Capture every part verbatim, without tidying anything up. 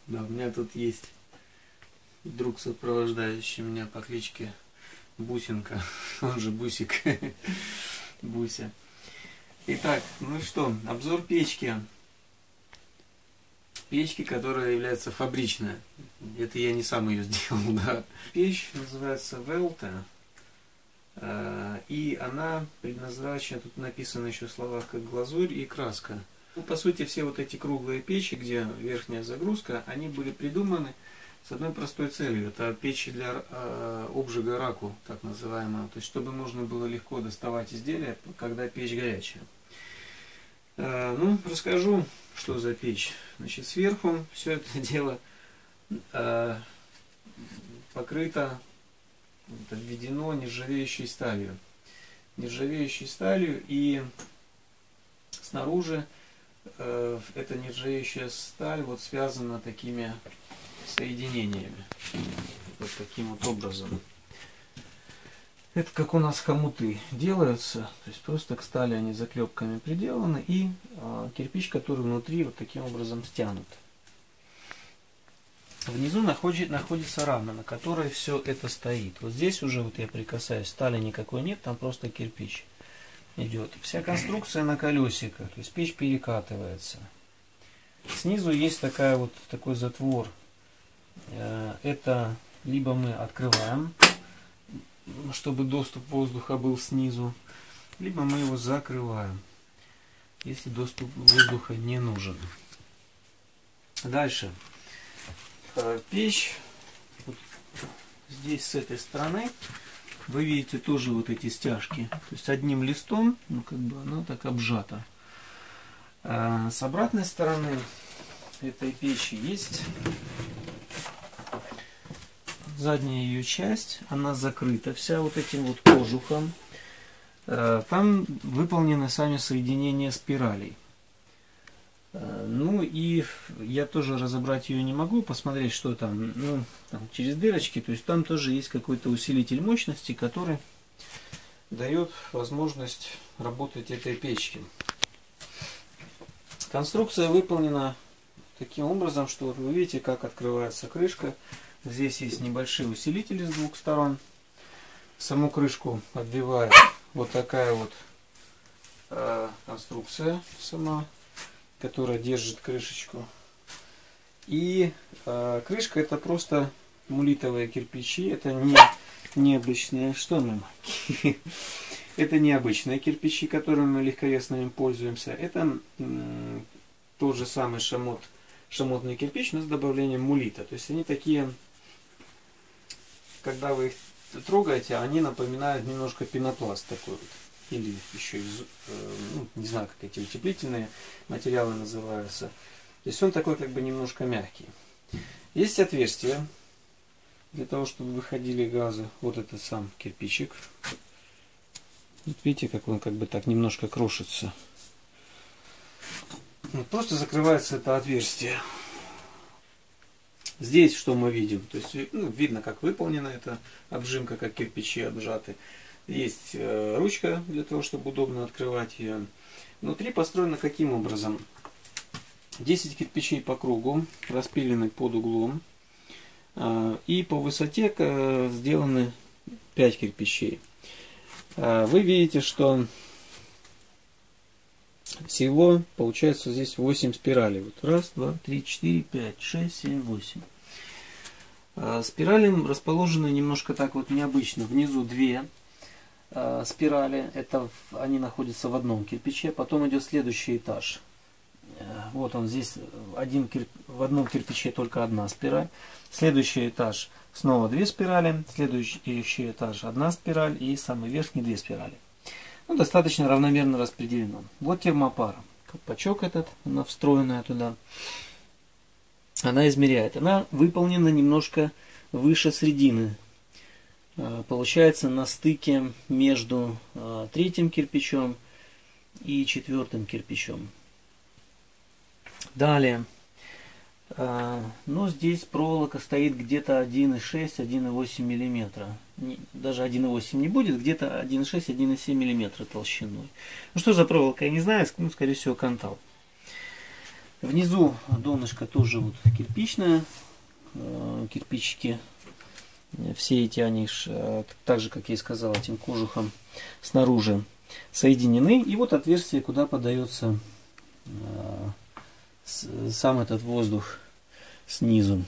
Да, у меня тут есть друг, сопровождающий меня по кличке Бусинка, он же Бусик, Буся. Итак, ну что, обзор печки. Печки, которая является фабричная. Это я не сам ее сделал, да. Печь называется Велта. И она предназначена, тут написано еще в словах, как глазурь и краска. Ну, по сути, все вот эти круглые печи, где верхняя загрузка, они были придуманы с одной простой целью. Это печи для э, обжига раку, так называемого. То есть, чтобы можно было легко доставать изделия, когда печь горячая. Э, ну, расскажу, что за печь. Значит, сверху все это дело э, покрыто, обведено нержавеющей сталью. Нержавеющей сталью, и снаружи э, эта нержавеющая сталь вот связана такими соединениями. Вот таким вот образом. Это как у нас хомуты делаются. То есть просто к стали они заклепками приделаны, и э, кирпич, который внутри вот таким образом стянут. Внизу находит, находится рама, на которой все это стоит. Вот здесь уже вот я прикасаюсь, стали никакой нет, там просто кирпич идет. Вся конструкция на колесиках, то есть печь перекатывается. Снизу есть такая вот, такой затвор. Это либо мы открываем, чтобы доступ воздуха был снизу, либо мы его закрываем, если доступ воздуха не нужен. Дальше. Печь вот здесь с этой стороны вы видите тоже вот эти стяжки, то есть одним листом, ну как бы она так обжата. А с обратной стороны этой печи есть задняя ее часть, она закрыта вся вот этим вот кожухом. Там выполнены сами соединения спиралей. Ну и я тоже разобрать ее не могу, посмотреть, что там, ну, там через дырочки, то есть там тоже есть какой-то усилитель мощности, который дает возможность работать этой печки. Конструкция выполнена таким образом, что вот вы видите, как открывается крышка. Здесь есть небольшие усилители с двух сторон. Саму крышку отбивает вот такая вот э, конструкция сама, которая держит крышечку. И э, крышка это просто мулитовые кирпичи, это не необычные, что мы, это необычные кирпичи, которыми мы легковесными пользуемся. Это м, тот же самый шамот, шамотный кирпич, но с добавлением мулита. То есть они такие, когда вы их трогаете, они напоминают немножко пенопласт такой вот. Или еще из, ну, не знаю, как эти утеплительные материалы называются. То есть он такой как бы немножко мягкий. Есть отверстие для того, чтобы выходили газы. Вот этот сам кирпичик. Вот видите, как он как бы так немножко крошится. Вот просто закрывается это отверстие. Здесь что мы видим? То есть ну, видно, как выполнена эта обжимка, как кирпичи обжаты. Есть э, ручка для того, чтобы удобно открывать ее. Внутри построено каким образом? десять кирпичей по кругу, распилены под углом. Э, и по высоте э, сделаны пять кирпичей. Э, вы видите, что всего получается здесь восемь спиралей. Вот раз, два, три, четыре, пять, шесть, семь, восемь. Э, спирали расположены немножко так вот необычно. Внизу две спирали, это они находятся в одном кирпиче, потом идет следующий этаж. Вот он здесь один кирп... в одном кирпиче только одна спираль. Следующий этаж снова две спирали, следующий этаж одна спираль и самый верхний две спирали. Ну, достаточно равномерно распределено. Вот термопара, колпачок этот, она встроенная туда. Она измеряет. Она выполнена немножко выше средины. Получается на стыке между третьим кирпичом и четвертым кирпичом. Далее, ну здесь проволока стоит где-то один и шесть — один и восемь миллиметра. Даже один и восемь не будет, где-то один и шесть — один и семь миллиметра толщиной. Ну что за проволока, я не знаю, ну, скорее всего кантал. Внизу донышко тоже вот кирпичное, кирпичики. Все эти они, так же как я и сказал, этим кожухом снаружи соединены. И вот отверстие, куда подается сам этот воздух снизу.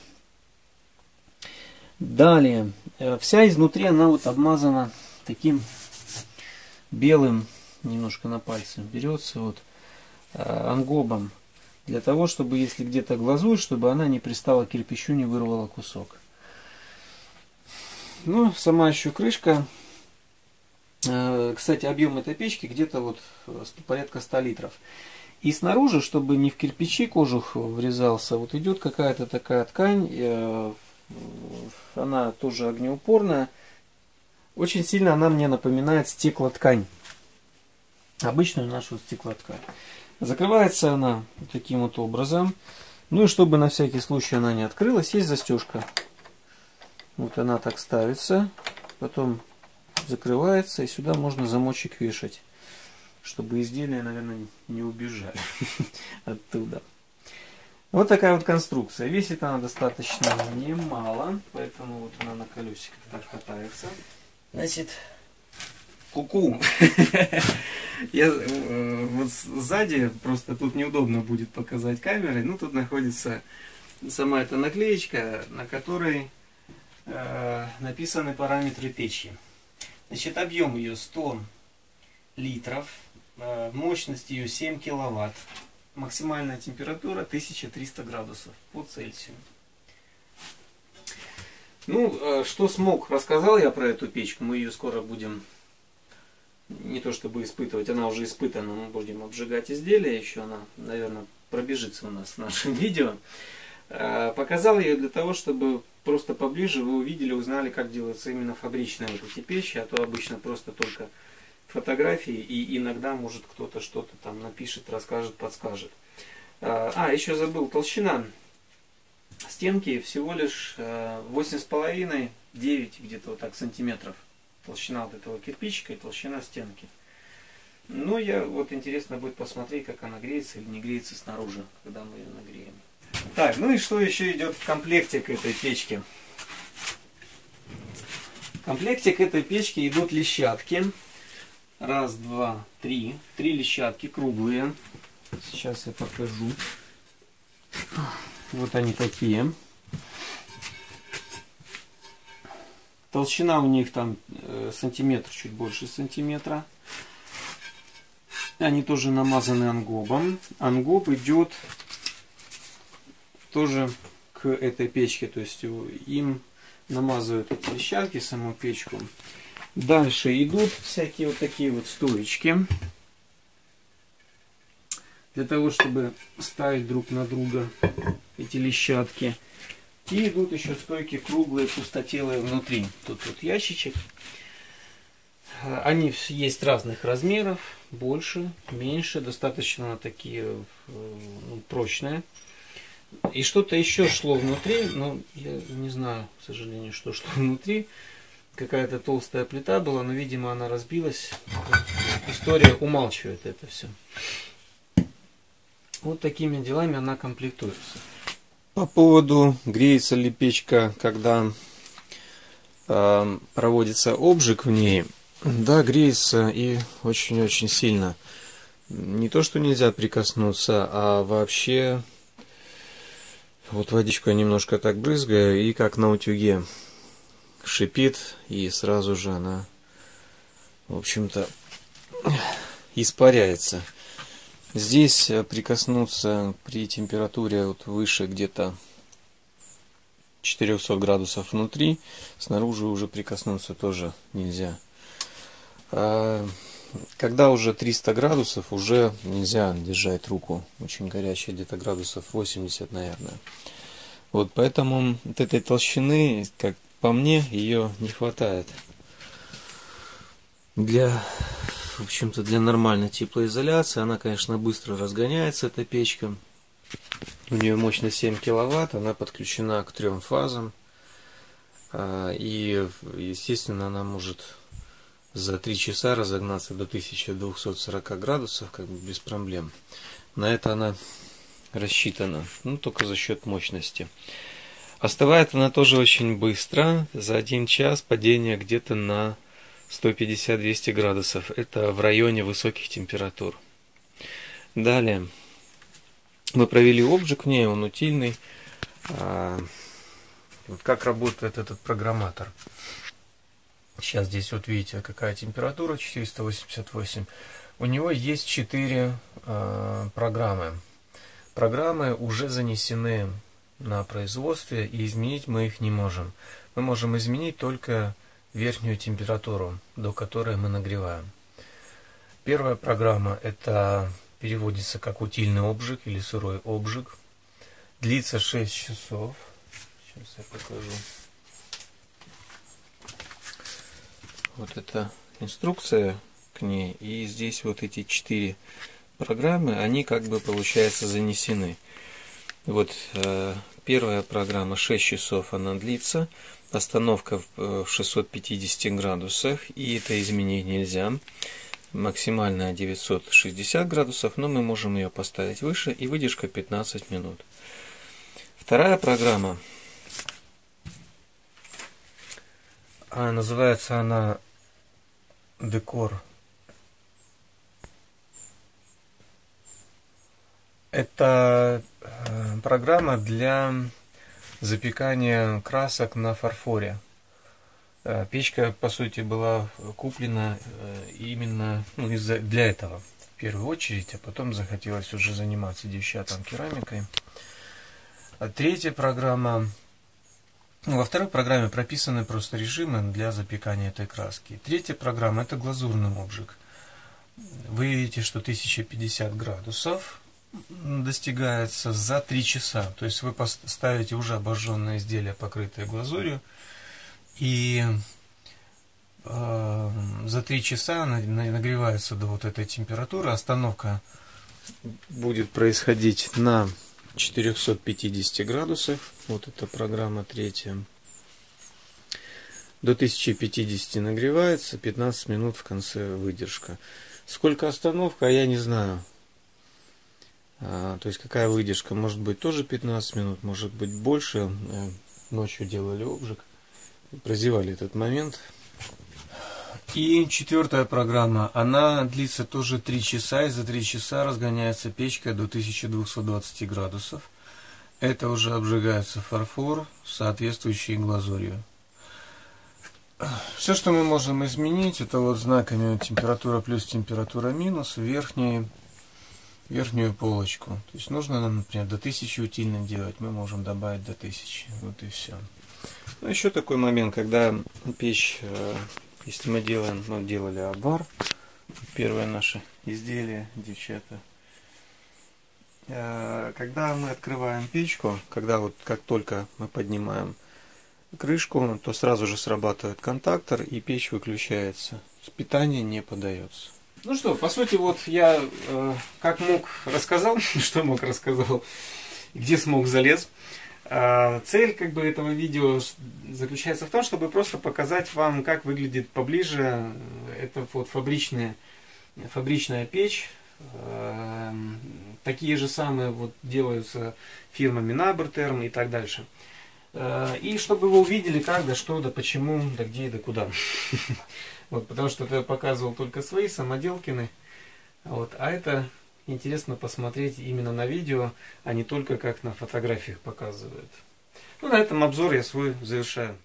Далее, вся изнутри она вот обмазана таким белым, немножко на пальце берется, вот ангобом, для того, чтобы, если где-то глазурь, чтобы она не пристала к кирпичу, не вырвала кусок. Ну, сама еще крышка. Кстати, объем этой печки где-то вот порядка ста литров. И снаружи, чтобы не в кирпичи кожух врезался, вот идет какая-то такая ткань. Она тоже огнеупорная. Очень сильно она мне напоминает стеклоткань. Обычную нашу стеклоткань. Закрывается она таким вот образом. Ну и чтобы на всякий случай она не открылась, есть застежка. Вот она так ставится. Потом закрывается. И сюда можно замочек вешать. Чтобы изделия, наверное, не убежали оттуда. Вот такая вот конструкция. Весит она достаточно немало. Поэтому вот она на колесиках так катается. Значит, ку-ку. Я э, вот сзади, просто тут неудобно будет показать камерой. Ну, тут находится сама эта наклеечка, на которой э, написаны параметры печи. Значит, объем ее сто литров, э, мощность ее семь киловатт, максимальная температура тысяча триста градусов по Цельсию. Ну, э, что смог, рассказал я про эту печку. Мы ее скоро будем, не то чтобы испытывать, она уже испытана, мы будем обжигать изделия, еще она, наверное, пробежится у нас в нашем видео. Э, показал ее для того, чтобы просто поближе вы увидели, узнали, как делаются именно фабричные вот эти печи, а то обычно просто только фотографии, и иногда, может, кто-то что-то там напишет, расскажет, подскажет. Э, а, еще забыл, толщина стенки всего лишь восемь с половиной — девять где-то вот так сантиметров. Толщина вот этого кирпичика и толщина стенки. Ну, я вот интересно будет посмотреть, как она греется или не греется снаружи, когда мы ее нагреем. Так, ну и что еще идет в комплекте к этой печке? В комплекте к этой печке идут лещатки. Раз, два, три. Три лещатки круглые. Сейчас я покажу. Вот они такие. Толщина у них там э, сантиметр, чуть больше сантиметра. Они тоже намазаны ангобом. Ангоб идет тоже к этой печке. То есть им намазывают эти лещатки, саму печку. Дальше идут всякие вот такие вот стоечки. Для того, чтобы ставить друг на друга эти лещатки. И идут еще стойки круглые, пустотелые внутри. Тут вот ящичек. Они есть разных размеров. Больше, меньше. Достаточно такие ну, прочные. И что-то еще шло внутри. Но я не знаю, к сожалению, что шло внутри. Какая-то толстая плита была. Но, видимо, она разбилась. История умалчивает это все. Вот такими делами она комплектуется. По поводу, греется ли печка, когда э, проводится обжиг в ней. Да, греется и очень-очень сильно. Не то, что нельзя прикоснуться, а вообще вот водичку я немножко так брызгаю, и как на утюге шипит, и сразу же она, в общем-то, испаряется. Здесь прикоснуться при температуре вот выше где-то четырехсот градусов внутри, снаружи уже прикоснуться тоже нельзя. А когда уже триста градусов, уже нельзя держать руку, очень горячая, где-то градусов восемьдесят, наверное. Вот поэтому вот этой толщины, как по мне, ее не хватает для... В общем-то, для нормальной теплоизоляции. Она, конечно, быстро разгоняется, эта печка. У нее мощность семь киловатт. Она подключена к трем фазам. И, естественно, она может за три часа разогнаться до тысячи двухсот сорока градусов, как бы без проблем. На это она рассчитана, ну только за счет мощности. Остывает она тоже очень быстро, за один час падение где-то на сто пятьдесят — двести градусов. Это в районе высоких температур. Далее мы провели обжиг в ней, он утильный. А, вот как работает этот программатор. Сейчас здесь вот видите, какая температура, четыреста восемьдесят восемь. У него есть четыре а, программы. Программы уже занесены на производстве, и изменить мы их не можем. Мы можем изменить только верхнюю температуру, до которой мы нагреваем. Первая программа — это переводится как утильный обжиг или сырой обжиг. Длится шесть часов. Сейчас я покажу. Вот это инструкция к ней. И здесь вот эти четыре программы, они как бы, получается, занесены. Вот э, первая программа шесть часов она длится. Остановка в шестьсот пятидесяти градусах. И это изменить нельзя. Максимальная девятьсот шестьдесят градусов, но мы можем ее поставить выше, и выдержка пятнадцать минут. Вторая программа, а, называется она Декор. Это э, программа для запекания красок на фарфоре. Печка, по сути, была куплена именно ну, из-за, для этого, в первую очередь, а потом захотелось уже заниматься девчатам керамикой. А третья программа, ну, во второй программе прописаны просто режимы для запекания этой краски. Третья программа — это глазурный обжиг. Вы видите, что тысяча пятьдесят градусов достигается за три часа. То есть вы ставите уже обожженное изделие, покрытое глазурью, и э, за три часа нагревается до вот этой температуры. Остановка будет происходить на четырехстах пятидесяти градусах. Вот эта программа третья. До тысячи пятидесяти нагревается, пятнадцать минут в конце выдержка. Сколько остановка, я не знаю. А, то есть какая выдержка, может быть тоже пятнадцать минут, может быть больше. Ночью делали обжиг, прозевали этот момент. И четвертая программа, она длится тоже три часа, и за три часа разгоняется печка до тысячи двухсот двадцати градусов. Это уже обжигается фарфор с соответствующей глазурью. Все, что мы можем изменить, это вот знаками температура плюс, температура минус, верхнюю, верхнюю полочку. То есть нужно нам, например, до тысячи утильных делать, мы можем добавить до тысячи. Вот и все. Ну, еще такой момент, когда печь, если мы делаем, ну, делали обвар, первое наше изделие, девчата, когда мы открываем печку, когда вот как только мы поднимаем крышку, то сразу же срабатывает контактор, и печь выключается. Питание не подается. Ну что, по сути, вот я как мог рассказал, что мог рассказал, где смог залез. Цель как бы этого видео заключается в том, чтобы просто показать вам, как выглядит поближе эта вот фабричная, фабричная печь. Такие же самые вот делаются фирмами Набертерм и так дальше. И чтобы вы увидели, как, да что, да почему, да где, да куда. Вот, потому что я показывал только свои самоделкины. Вот, а это интересно посмотреть именно на видео, а не только как на фотографиях показывают. Ну, на этом обзор я свой завершаю.